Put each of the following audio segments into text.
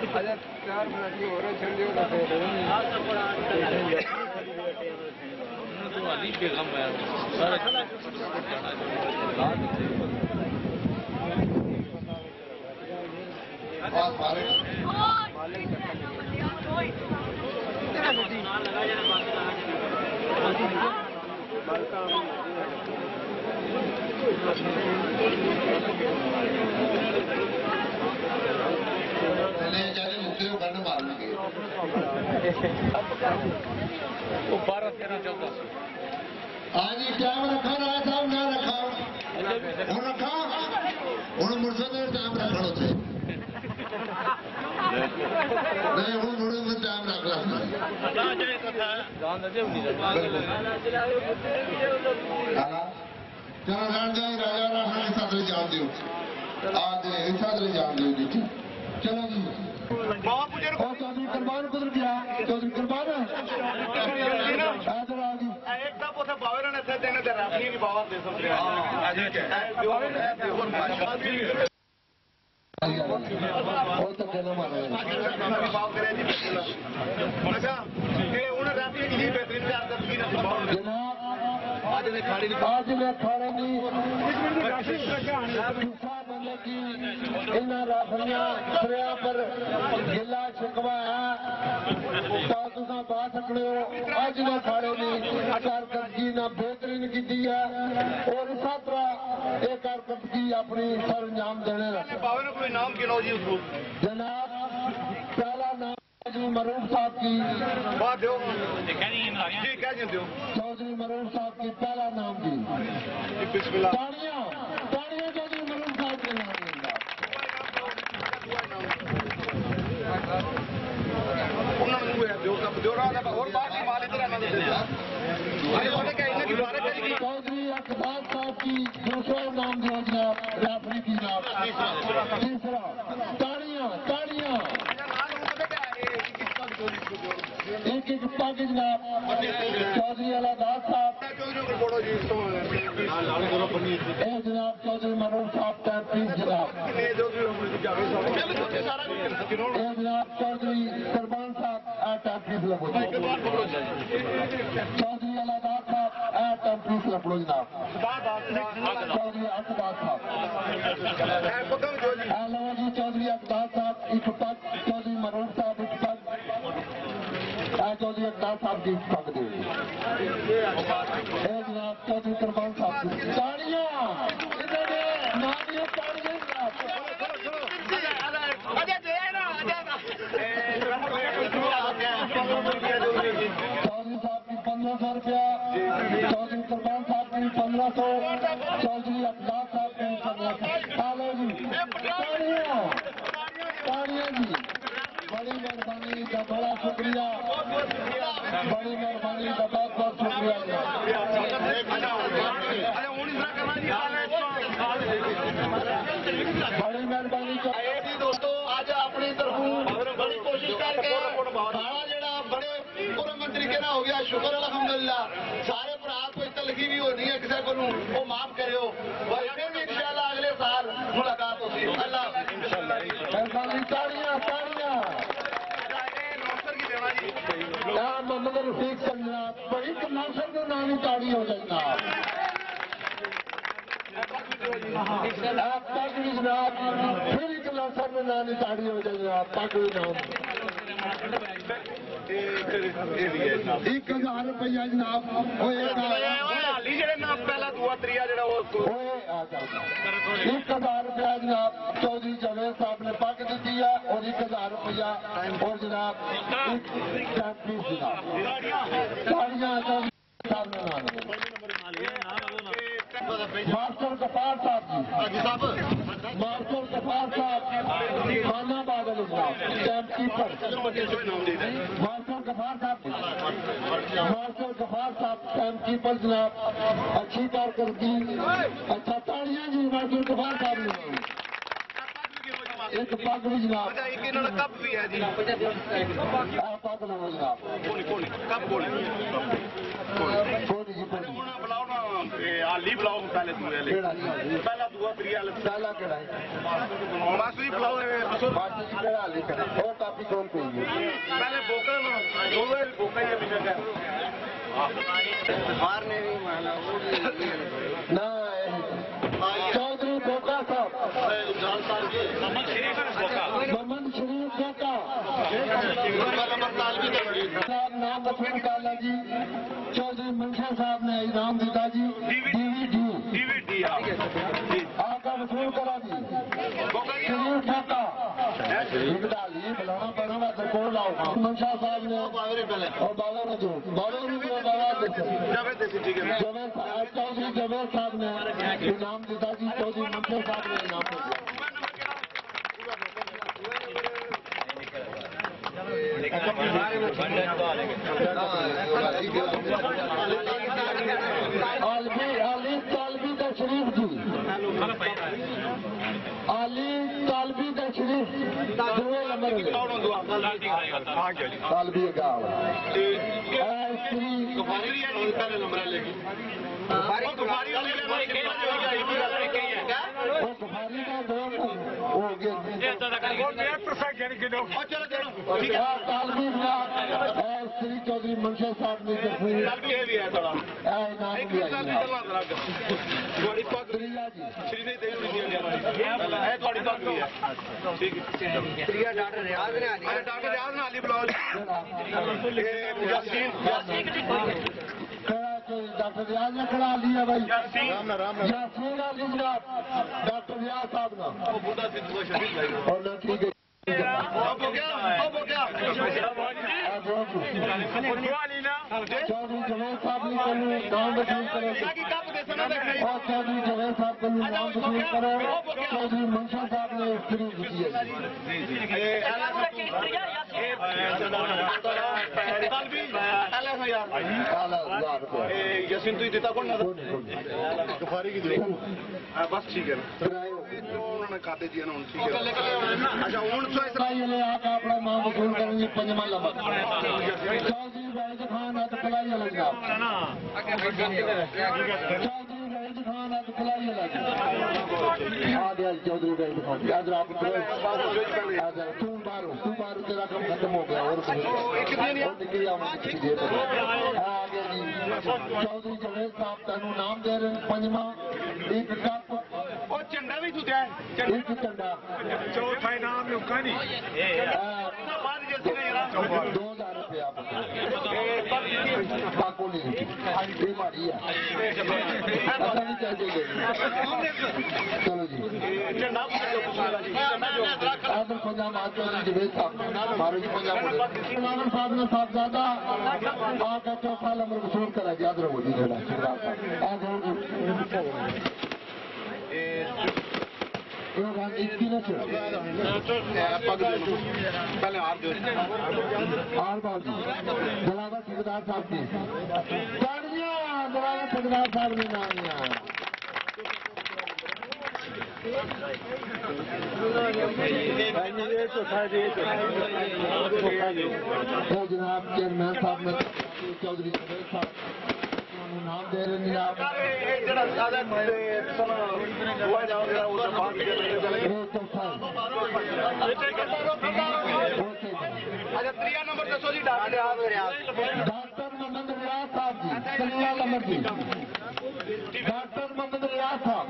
हाँ जी टाइम रखा राय साहब ना रखा हूँ रखा हूँ मुड़से ने टाइम रखना उसे नहीं हूँ मुड़े में टाइम रख ला चलो जान जाए राजा राणा के साथ जान दियो आज एक साथ जान दियो जी चलो जी चौधरी कुर्बान कुदर गया चौधरी कुर्बान तो कहना मारे आज मैं खाने की बंदे की इन राफलियां सिरिया पर गिला शिकवा है तो तुम पा सकते हो अज मैं खाने की कारकर्दगी ना बेहतरीन की है और इस तरह एक कारकर्दगी अपनी सर अंजाम देने कोई नाम गिनो जी उसको जनाब पहला नाम मरूफ साहब की चौधरी मरूफ साहब की पहला नाम की ताड़ियां चौधरी मरूफ साहब के नाम चौधरी अकबार साहब की दूसरा नाम दिया जनाब राफरी की नाम तीसरा ताड़ियां एक एक पाके जनाब चौधरी अलादास साहब जनाब चौधरी मरूफ साहब तैंतीस जनाब जनाब चौधरी कुर्बान साहब तैंतीस लगो चौधरी अलादास साहब तैंतीस लगो जनाब चौधरी अकबार साहब जी चौधरी अकबार साहब एक पग चौधरी मरूफ साहब एक पग चौधरी अकबार साहब की पग दे जनाब चौधरी कुर्बान साहब की ताड़ियां चौधरी साहब की 1500 रुपया चौधरी कुर्बान साहब की 1500 चौधरी अकबार साहब की 1500 जी ताड़ियां जी बड़ी मेहरबानी का बड़ा शुक्रिया बड़ी मेहरबानी का बहुत बहुत शुक्रिया बड़ी मेहरबानी का दोस्तों आज अपनी तरफ बड़ी कोशिश करके खाना जरा बड़े पुरमन तरीके ना हो गया शुक्र अल्हम्दुलिल्लाह सारे भरा कोई तलखी भी होनी है किसी को वो माफ करो फिर भी इंशाल्लाह अगले साल मुलाकात होगी अल्लाह मेहरबानी ताड़ियां मोहम्मद रफीक समझना बड़ी कमर्शल का नाम ही ताड़ी हो जाएगा पगड़ी जनाब फिर एक कमर्शल में नाम ही ताड़ी हो जाएगा पगड़ी नाम 1000 रुपया जनाब पहला दुआ त्रिया जरा 1000 रुपया जनाब चौधरी जावेद साहब ने पग दी है और 1000 रुपया और जनाब मास्टर गफार साहब जी मास्टर गफार साहब खाना बादल कैंप कीपर मास्टर गफार साहब कैंप कीपर जनाब अच्छी कारकर्दगी अच्छा ताड़ियां जी मास्टर गफार साहब ने एक पग भी जनाब कप भी है जी पग लो जनाब आली बुलाओ पहले पहला दूआ त्रिया पहला केड़ा मास्टरी बुलाओ मास्टर जी केड़ा आली वो काफी कौन पे पहले बोका बोका ही अभी तक मारने ना चौधरी बोका साहब मोहम्मद शरीफ बोका नाम बसवन काला जी चौधरी मंशा साहब ने इनाम दिता जी डीवीडी आका वसूल करा जी शरीफ बोका बुलाना पड़ा रिकॉर्ड लाओ मंशा साहब ने और बाबा ने जो बाबा चौधरी जवेद साहब ने इनाम दिता जी चौधरी मंशा साहब ने इनाम दिया तालबी का शरीफ जी आली तालबी का शरीफ तालबी का बुखारी का दो हो गया श्री चौधरी मंशा साहब ने डॉक्टर रियाज ने खड़ा लिया भाई यासीन अली जनाब डॉक्टर रियाज साहब ना और ठीक है चौधरी जवेद साहब ने नाम वसूल करो और चौधरी जवेद साहब को नाम वसूल करो चौधरी मंशा साहब ने फ्री दी है यसीन तू देता कौन बुखारी की बस ठीक है उन्होंने खाते दिया ना ठीक है अच्छा आका अपना नाम वसूल करेंगे पंजमा लम्बा चौधरी वहीद खान हद कलाई अलग चौधरी वहीद खान हद कलाई अलग आ गया चौधरी वहीद खान याद आप तू मारो तेरा काम खत्म हो गया और चौधरी जवेद साहब तेन नाम दे रहे पंजमा एक कप और झंडा भी तू दिया एक झंडा चौथा इनाम 2000 रुपया बाको नहीं बीमारी है ऐसा नहीं चाहिए चलो जी आदर पंजाब चौधरी जवेद साहब मारो जी पंजाब साहब ने साहबजादा आका चौथा नंबर वसूल करा याद रखो जी पहले दलावा ठेकेदार साहब की दलावा ठेकेदार साहब ने नाम लिया जनाब चेयरमैन साहब ने चौधरी जवेद साहब नाम दे रहे जनाब अच्छा 3 नंबर दसो जी डॉक्टर मोहम्मद रियाज साहब जी 3 नंबर जी डॉक्टर मोहम्मद रियाज साहब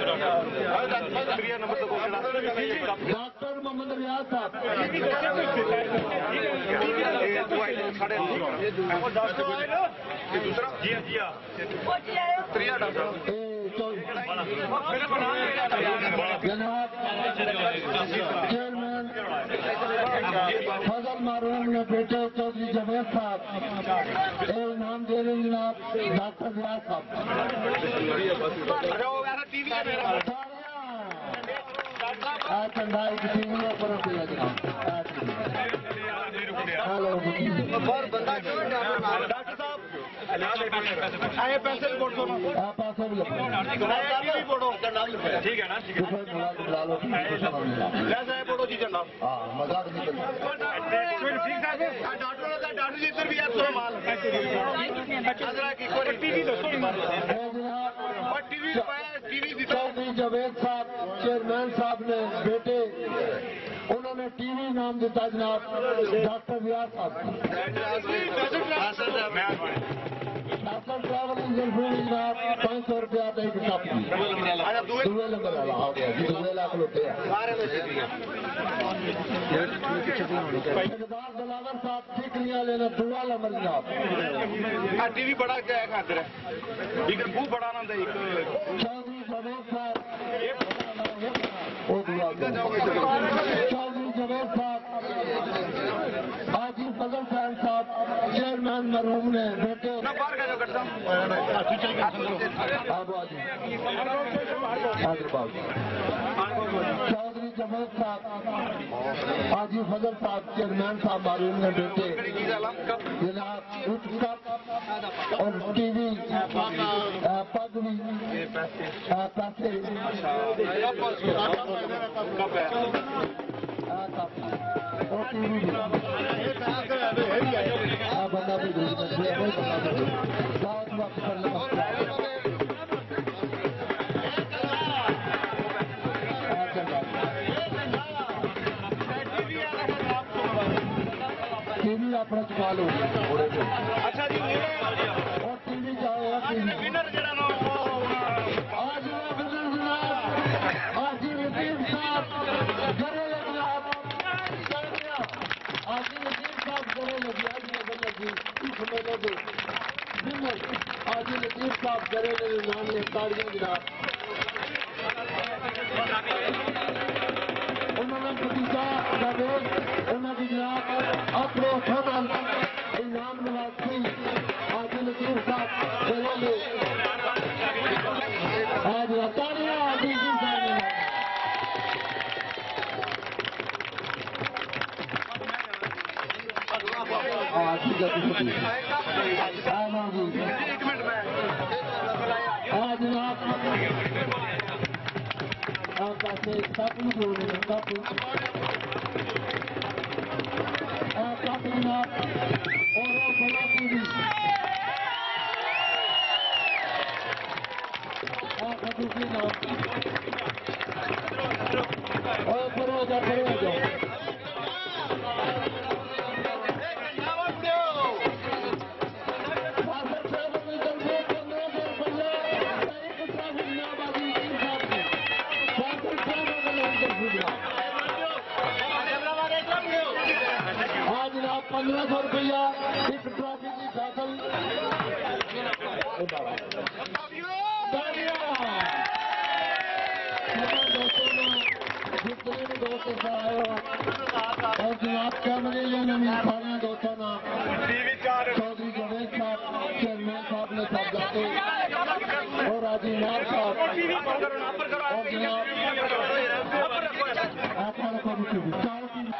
डॉक्टर मोहम्मद रियाज साहब दूसरा जी जनाब चेयरमैन फजल मारूम ने बेटे चौधरी जवेद साहब नाम दे रहे जनाब डॉक्टर रियाज साहब चंदा एक टीवी ऊपर होती जनाब हेलो डॉक्टर साहब आए पैसे भी बोल दो पैसे भी ठीक है ना बुला लो जैसा है बोलो जी जनाब हाँ मजाक नहीं डॉक्टर जी इधर भी है माल टीवी दो चौधरी जावेद साहब चेयरमैन साहब ने बेटे उन्होंने टीवी नाम दिता जनाब डॉक्टर व्यास साहब ट्रैवल जनाब 500 रुपया एक कप दुए नंबर वाला आ गया जी 2 लाख लुटे दिलावर साहब ठीकरियां लेना 2 नंबर जनाब टीवी बड़ा क्या खातर है एक खूब बड़ा ना दे चौधरी जावेद साहब चौधरी जावेद साहब हाजी फजल खान साहब चेयरमैन मरहूम ने बेटे चौधरी जावेद साहब हाजी फजल साहब चेयरमैन साहब मरहूम ने बेटे जनाब और टीवी पग भी पैसे बंदा भी बहुत वक्त टीवी अपना चुका लो अच्छा जी और टीवी जाओ विनर आज आज रजीव साहब गरे जनाब आज रजीव साहब गरे लगी आज लगी इस मेले के विनर आज रजीव साहब गरे नाम ने ताड़ियां जनाब उन्होंने भतीजा जावेद उन्होंने जनाब अपने फजल इनाम नवाजी आज रजीव साहब गरे आज ताड़ियां आज रजीव साहब जनाब पैसे कप नहीं जोड़े कप जनाब और बड़ा टीवी खसूसी नाम और परो जाओ आज जनाब 1500 रुपया एक ट्रॉफी की दाखिल जितने भी दोस्त आए हो और जनाब कैमरे लेने में सारे दोस्तों ना चौधरी जावेद साहब चेयरमैन साहब ने सब जाते और राजी नार साहब और जनाब